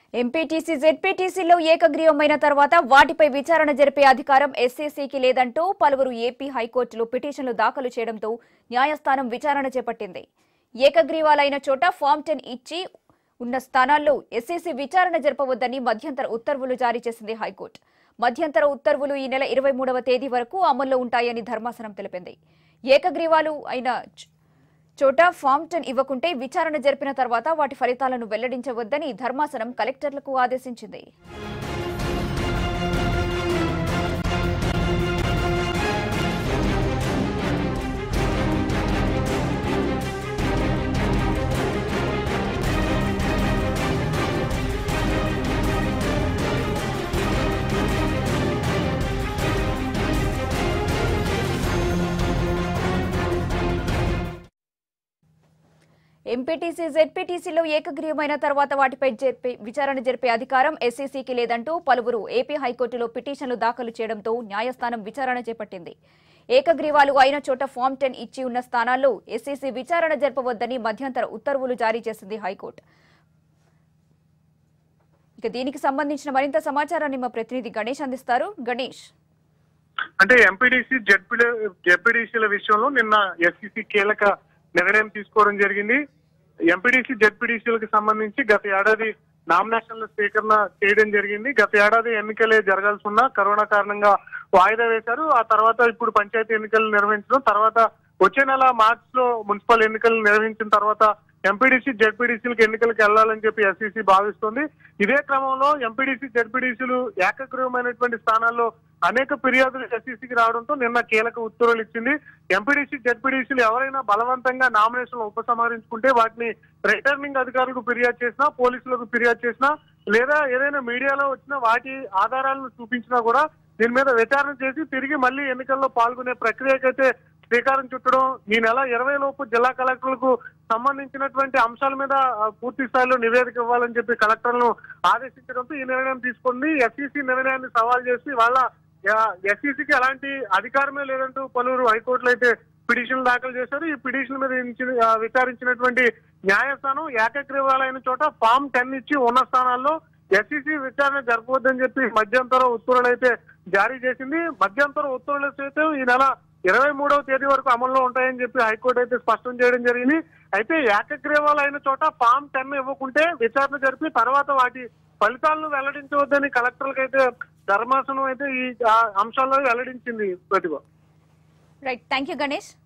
MPTC జెడ్పీటీసీలో ఏకగ్రీవమైన తర్వాత వాటిపై విచారణ జరిపే అధికారం ఎస్సీసీకి లేదంటూ పలువురు ఏపీ హైకోర్టులో పిటిషన్లు దాఖలు చేయడంతో న్యాయస్థానం విచారణ చేపట్టింది. ఏకగ్రీవాలైన చోట ఫామ్ 10 ఇచ్చి ఉన్న స్థానాల్లో ఎస్సీసీ విచారణ జరపవద్దని మధ్యంతర ఉత్తర్వులు జారీ చేసింది హైకోర్టు. మధ్యంతర ఉత్తర్వులు ఈ నెల 23వ తేదీ వరకు అమల్లో ఉంటాయని ధర్మాసనం తెలిపింది. ఏకగ్రీవాలు అయిన చోట ఫామ్ 10 ఇవ్వకుంటే విచారణ జరిపిన తర్వాత వాటి ఫలితాలను వెల్లడించవద్దని ధర్మాసనం కలెక్టర్లకు ఆదేశించింది. ఎంపీటీసీ జెడ్పీటీసీలో ఏకగ్రీవమైన తర్వాత వాటిపై విచారణ జరిపే అధికారం ఎస్సీసీకి లేదంటూ పలువురు ఏపీ హైకోర్టులో పిటిషన్లు దాఖలు చేయడంతో న్యాయస్థానం విచారణ చేపట్టింది. ఏకగ్రీవాలు అయిన చోట ఫామ్ 10 ఇచ్చి ఉన్న స్థానాల్లో ఎస్సీసీ విచారణ జరపవద్దని మధ్యంతర ఉత్తర్వులు జారీ చేసింది హైకోర్టు. ఇక దీనికి సంబంధించిన మరింత సమాచారాన్ని మా ప్రతినిధి గణేష్ అందిస్తారు. గణేష్, అంటే ఎంపీడీసీ జెడ్పీడీసీల విషయంలో నిన్న ఎస్సీసీ కీలక నిర్ణయం తీసుకోవడం జరిగింది. ఎంపీడీసీ జెడ్పీడీసీలకు సంబంధించి గత ఏడాది నామినేషన్ల స్వీకరణ చేయడం జరిగింది. గత ఏడాది ఎన్నికలే జరగాల్సి ఉన్న కరోనా కారణంగా వాయిదా వేశారు. ఆ తర్వాత ఇప్పుడు పంచాయతీ ఎన్నికలు నిర్వహించడం, తర్వాత వచ్చే నెల మార్చిలో మున్సిపల్ ఎన్నికలు నిర్వహించిన తర్వాత ఎంపీడీసీ జెడ్పీడీసీలకు ఎన్నికలకు వెళ్లాలని చెప్పి ఎస్సీసీ భావిస్తోంది. ఇదే క్రమంలో ఎంపీడీసీ జెడ్పీడీసీలు ఏకగ్రీవమైనటువంటి స్థానాల్లో అనేక ఫిర్యాదులు ఎస్సీసీకి రావడంతో నిన్న కీలక ఉత్తర్వులు ఇచ్చింది. ఎంపీడీసీ జెడ్పీడీసీలు ఎవరైనా బలవంతంగా నామినేషన్లు ఉపసంహరించుకుంటే వాటిని రిటర్నింగ్ అధికారులకు ఫిర్యాదు చేసినా, పోలీసులకు ఫిర్యాదు చేసినా, లేదా ఏదైనా మీడియాలో వచ్చిన వాటి ఆధారాలను చూపించినా కూడా దీని మీద విచారణ చేసి తిరిగి మళ్ళీ ఎన్నికల్లో పాల్గొనే ప్రక్రియకైతే శ్రీకారం చుట్టడం, ఈ నెల 20 లోపు జిల్లా కలెక్టర్లకు సంబంధించినటువంటి అంశాల మీద పూర్తి స్థాయిలో నివేదిక ఇవ్వాలని చెప్పి కలెక్టర్లను ఆదేశించడంతో ఈ నిర్ణయం తీసుకుంది. ఎస్సీసీ నిర్ణయాన్ని సవాల్ చేసి వాళ్ళ ఎస్సీసీకి ఎలాంటి అధికారమే లేదంటూ పలువురు హైకోర్టులో అయితే పిటిషన్లు దాఖలు చేశారు. ఈ పిటిషన్ మీద విచారించినటువంటి న్యాయస్థానం ఏకగ్రీవాలైన చోట ఫామ్ 10 ఇచ్చి ఉన్న స్థానాల్లో ఎస్సీసీ విచారణ జరపవద్దని చెప్పి మధ్యంతర ఉత్తర్వులు అయితే జారీ చేసింది. మధ్యంతర ఉత్తర్వులు అయితే ఈ నెల 23వ తేదీ వరకు అమల్లో ఉంటాయని చెప్పి హైకోర్టు అయితే స్పష్టం చేయడం జరిగింది. అయితే ఏకగ్రీవాలు అయిన చోట ఫామ్ 10 ఇవ్వకుంటే విచారణ జరిపి తర్వాత వాటి ఫలితాలను వెల్లడించవద్దని కలెక్టర్లకు అయితే ధర్మాసనం అయితే ఈ అంశాల్లో వెల్లడించింది. Pratibha. Right, thank you Ganesh.